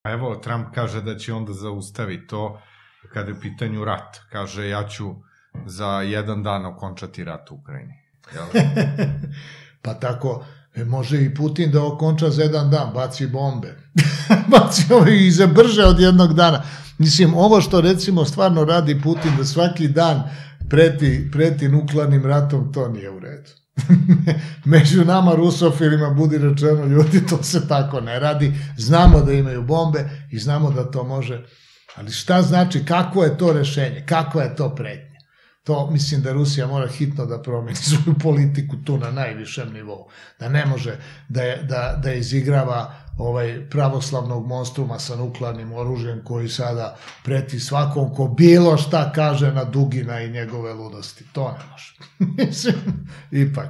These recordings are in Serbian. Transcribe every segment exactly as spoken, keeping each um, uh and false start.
A evo, Trump kaže da će onda zaustaviti to kada je u pitanju rat. Kaže, ja ću za jedan dan okončati rat u Ukrajini. Pa tako, može i Putin da okonča za jedan dan, baci bombe. Baci ove i zabrže od jednog dana. Mislim, ovo što recimo stvarno radi Putin, da svaki dan preti, preti nuklearnim ratom, to nije u redu. Među nama rusofilima, budi rečeno, ljudi, to se tako ne radi. Znamo da imaju bombe i znamo da to može. Ali šta znači, kakvo je to rešenje, kakva je to pretnja? To mislim da Rusija mora hitno da promeni svoju politiku tu na najvišem nivou. Da ne može da izigrava pravoslavnog monstruma sa nuklearnim oružjem koji sada preti svakom ko bilo šta kaže na Dugina i njegove ludosti. To ne može. Mislim, ipak.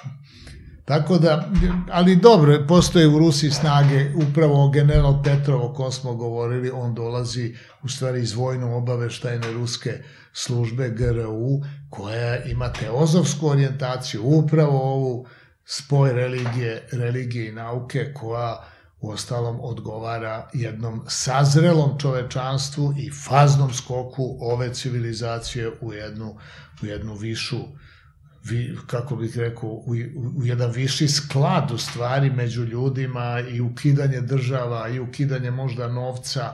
Tako da, ali dobro, postoje u Rusiji snage, upravo general Petrov, o kom smo govorili, on dolazi u stvari iz vojno-obaveštajne ruske službe G R U, koja ima teozofsku orijentaciju, upravo ovu spoj religije i nauke, koja u ostalom odgovara jednom sazrelom čovečanstvu i faznom skoku ove civilizacije u jednu višu, kako bih rekao, u jedan viši sklad u stvari među ljudima i ukidanje država i ukidanje možda novca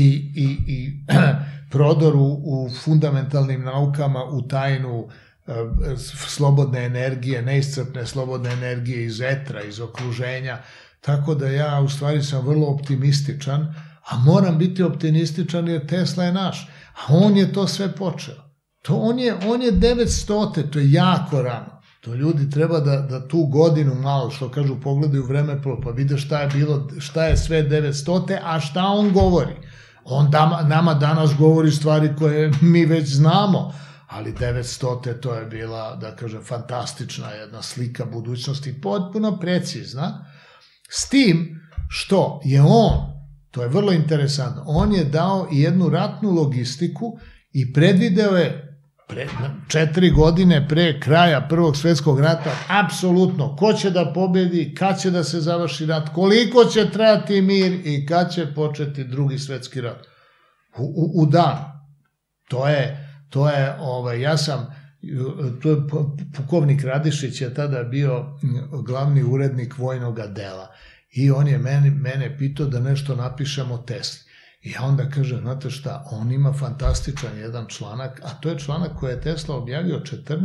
i prodor u fundamentalnim naukama u tajnu slobodne energije, neiscrpne slobodne energije iz etra, iz okruženja. Tako da ja u stvari sam vrlo optimističan, a moram biti optimističan jer Tesla je naš, a on je to sve počeo. On je devetstote, to je jako rano. To ljudi treba da tu godinu malo, što kažu, pogledaju vreme, pa vide šta je bilo, šta je sve devetstote, a šta on govori. On nama danas govori stvari koje mi već znamo, ali devetstote to je bila, da kažem, fantastična jedna slika budućnosti, potpuno precizna, s tim što je on, to je vrlo interesantno, on je dao i jednu ratnu logistiku i predvideo je četiri godine pre kraja Prvog svjetskog rata, apsolutno, ko će da pobedi, kad će da se završi rat, koliko će trajati mir i kad će početi Drugi svjetski rat. U dan. To je, to je, ja sam, to je pukovnik Radišić je tada bio glavni urednik vojnog dela i on je mene pitao da nešto napišemo o Tesli. I onda kaže, znate šta, on ima fantastičan jedan članak, a to je članak koji je Tesla objavio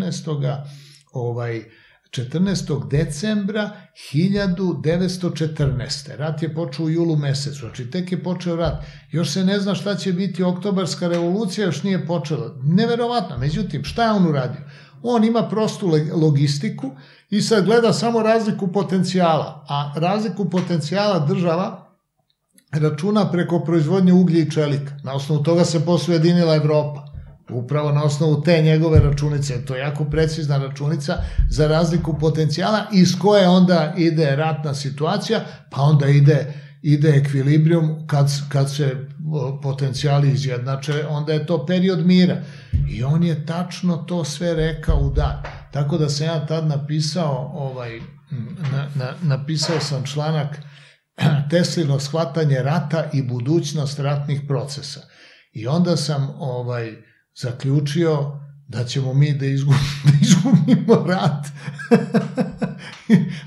četrnaestog decembra hiljadu devetsto četrnaeste. Rat je počeo u julu mesecu, znači tek je počeo rat. Još se ne zna šta će biti oktobarska revolucija, još nije počela. Neverovatno, međutim, šta je on uradio? On ima prostu logistiku i sad gleda samo razliku potencijala, a razliku potencijala država računa preko proizvodnje uglja i čelika. Na osnovu toga se posle ujedinila Evropa. Upravo na osnovu te njegove računice. To je jako precizna računica za razliku potencijala iz koje onda ide ratna situacija, pa onda ide ekvilibrijum kad se potencijali izjednače, onda je to period mira. I on je tačno to sve rekao u dan. Tako da sam ja tad napisao, napisao sam članak Teslino shvatanje rata i budućnost ratnih procesa. I onda sam zaključio da ćemo mi da izgubimo rat.